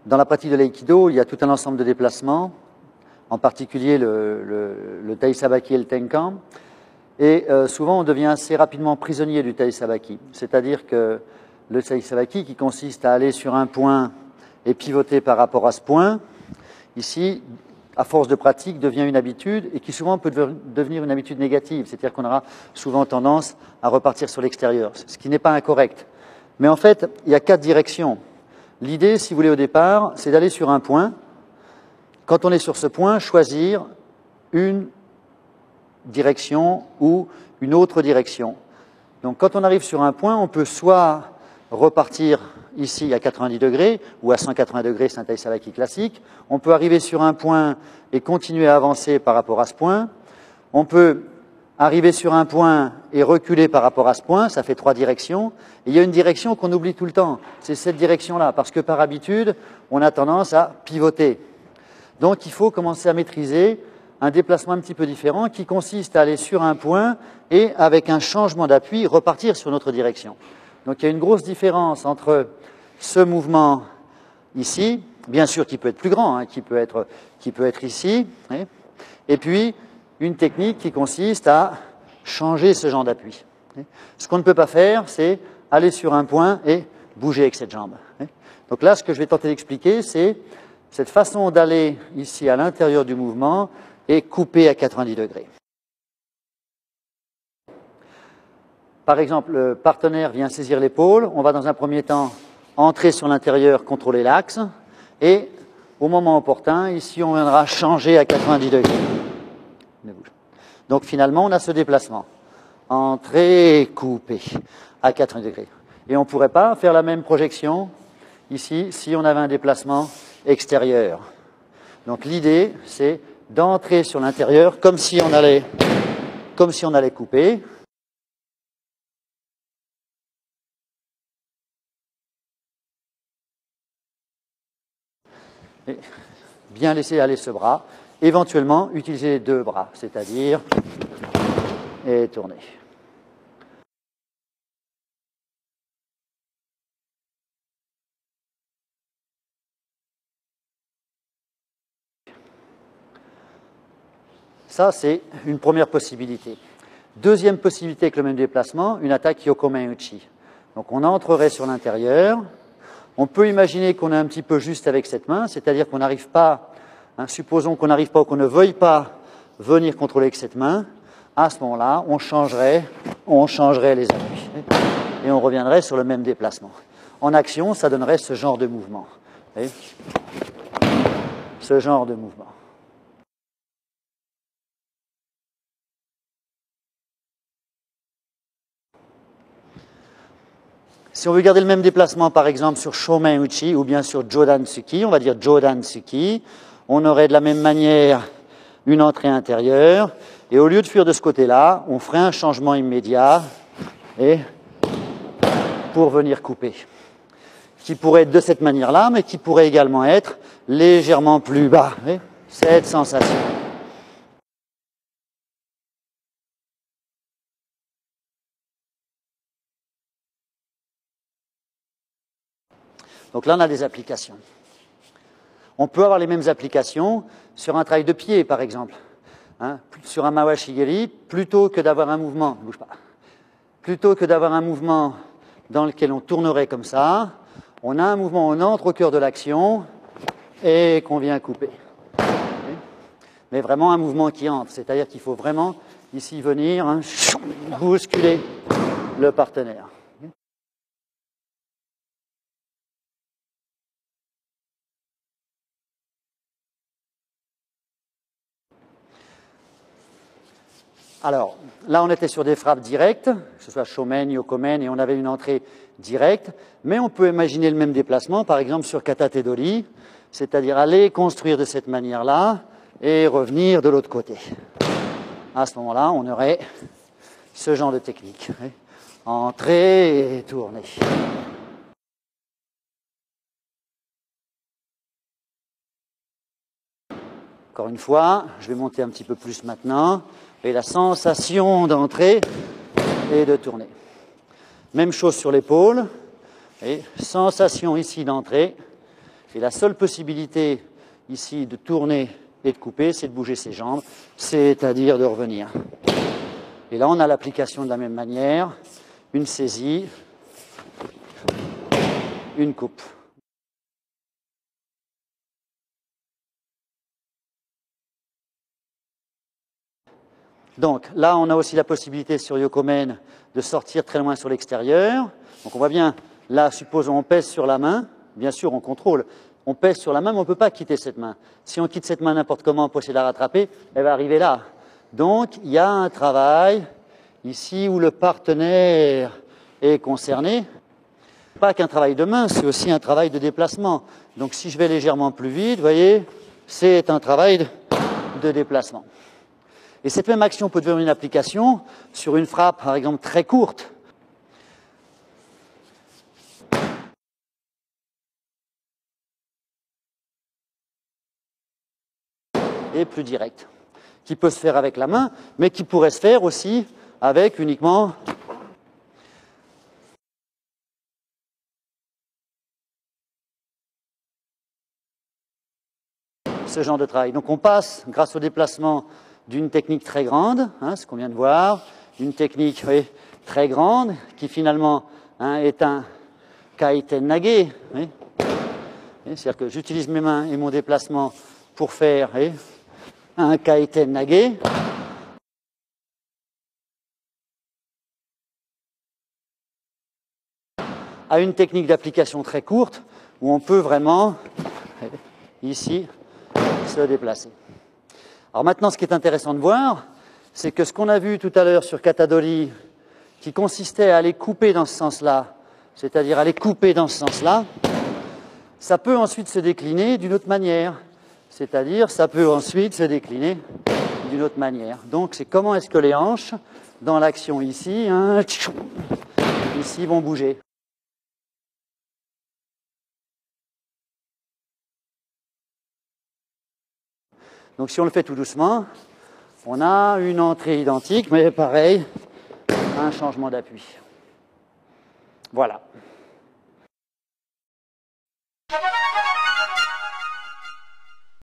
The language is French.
Dans la pratique de l'aïkido, il y a tout un ensemble de déplacements, en particulier le tai sabaki et le tenkan. Et souvent, on devient assez rapidement prisonnier du tai sabaki. C'est-à-dire que le tai sabaki, qui consiste à aller sur un point et pivoter par rapport à ce point, ici, à force de pratique, devient une habitude et qui souvent peut devenir une habitude négative. C'est-à-dire qu'on aura souvent tendance à repartir sur l'extérieur, ce qui n'est pas incorrect. Mais en fait, il y a 4 directions. L'idée, si vous voulez, au départ, c'est d'aller sur un point. Quand on est sur ce point, choisir une direction ou une autre direction. Donc quand on arrive sur un point, on peut soit repartir ici à 90 degrés ou à 180 degrés, c'est un tai sabaki classique. On peut arriver sur un point et continuer à avancer par rapport à ce point. On peut arriver sur un point et reculer par rapport à ce point, ça fait 3 directions. Et il y a une direction qu'on oublie tout le temps, c'est cette direction-là, parce que par habitude, on a tendance à pivoter. Donc il faut commencer à maîtriser un déplacement un petit peu différent qui consiste à aller sur un point et avec un changement d'appui, repartir sur notre direction. Donc il y a une grosse différence entre ce mouvement ici, bien sûr qui peut être plus grand, qui peut être ici, et puis une technique qui consiste à changer ce genre d'appui. Ce qu'on ne peut pas faire, c'est aller sur un point et bouger avec cette jambe. Donc là, ce que je vais tenter d'expliquer, c'est cette façon d'aller ici à l'intérieur du mouvement et couper à 90 degrés. Par exemple, le partenaire vient saisir l'épaule, on va dans un premier temps entrer sur l'intérieur, contrôler l'axe, et au moment opportun, ici on viendra changer à 90 degrés. Donc finalement, on a ce déplacement. Entrer, couper à 90 degrés. Et on ne pourrait pas faire la même projection ici si on avait un déplacement extérieur. Donc l'idée, c'est d'entrer sur l'intérieur comme si on allait couper. Et bien laisser aller ce bras. Éventuellement, utiliser les 2 bras, c'est-à-dire et tourner. Ça, c'est une première possibilité. Deuxième possibilité avec le même déplacement, une attaque Yokomen Uchi. Donc on entrerait sur l'intérieur. On peut imaginer qu'on est un petit peu juste avec cette main, c'est-à-dire qu'on n'arrive pas, supposons qu'on n'arrive pas ou qu'on ne veuille pas venir contrôler avec cette main. À ce moment-là, on changerait les appuis et on reviendrait sur le même déplacement. En action, ça donnerait ce genre de mouvement. Vous voyez ? Ce genre de mouvement. Si on veut garder le même déplacement, par exemple, sur Shomen Uchi ou bien sur Jodan Tsuki, on va dire Jodan Tsuki, on aurait de la même manière une entrée intérieure, et au lieu de fuir de ce côté-là, on ferait un changement immédiat et pour venir couper. Qui pourrait être de cette manière-là, mais qui pourrait également être légèrement plus bas. Vous voyez ? Cette sensation. Donc là, on a des applications. On peut avoir les mêmes applications sur un travail de pied, par exemple. Sur un Mawashigiri, plutôt que d'avoir un mouvement, ne bouge pas, plutôt que d'avoir un mouvement dans lequel on tournerait comme ça, on a un mouvement, on entre au cœur de l'action et qu'on vient couper. Mais vraiment un mouvement qui entre, c'est-à-dire qu'il faut vraiment ici venir bousculer le partenaire. Alors, là, on était sur des frappes directes, que ce soit Shomen, Yokomen, et on avait une entrée directe, mais on peut imaginer le même déplacement, par exemple sur Kata Tedori, c'est-à-dire aller construire de cette manière-là et revenir de l'autre côté. À ce moment-là, on aurait ce genre de technique. Entrer et tourner. Encore une fois, je vais monter un petit peu plus maintenant. Et la sensation d'entrer et de tourner. Même chose sur l'épaule. Et sensation ici d'entrer Et la seule possibilité ici de tourner et de couper, c'est de bouger ses jambes, c'est-à-dire de revenir. Et là, on a l'application de la même manière, une saisie, une coupe. Donc là, on a aussi la possibilité sur Yokomen de sortir très loin sur l'extérieur. Donc on voit bien, là, supposons on pèse sur la main, bien sûr on contrôle, on pèse sur la main, mais on ne peut pas quitter cette main. Si on quitte cette main n'importe comment pour essayer de la rattraper, elle va arriver là. Donc il y a un travail ici où le partenaire est concerné. Pas qu'un travail de main, c'est aussi un travail de déplacement. Donc si je vais légèrement plus vite, vous voyez, c'est un travail de déplacement. Et cette même action peut devenir une application sur une frappe, par exemple, très courte. Et plus directe, qui peut se faire avec la main, mais qui pourrait se faire aussi avec uniquement ce genre de travail. Donc on passe, grâce au déplacement, d'une technique très grande, ce qu'on vient de voir, une technique très grande, qui finalement est un kaiten nage. C'est-à-dire que j'utilise mes mains et mon déplacement pour faire un kaiten nage. À une technique d'application très courte, où on peut vraiment, ici, se déplacer. Alors maintenant, ce qui est intéressant de voir, c'est que ce qu'on a vu tout à l'heure sur Katadori, qui consistait à aller couper dans ce sens-là, c'est-à-dire aller couper dans ce sens-là, ça peut ensuite se décliner d'une autre manière. C'est-à-dire, ça peut ensuite se décliner d'une autre manière. Donc, c'est comment est-ce que les hanches, dans l'action ici, ici, vont bouger. Donc si on le fait tout doucement, on a une entrée identique, mais pareil, un changement d'appui. Voilà.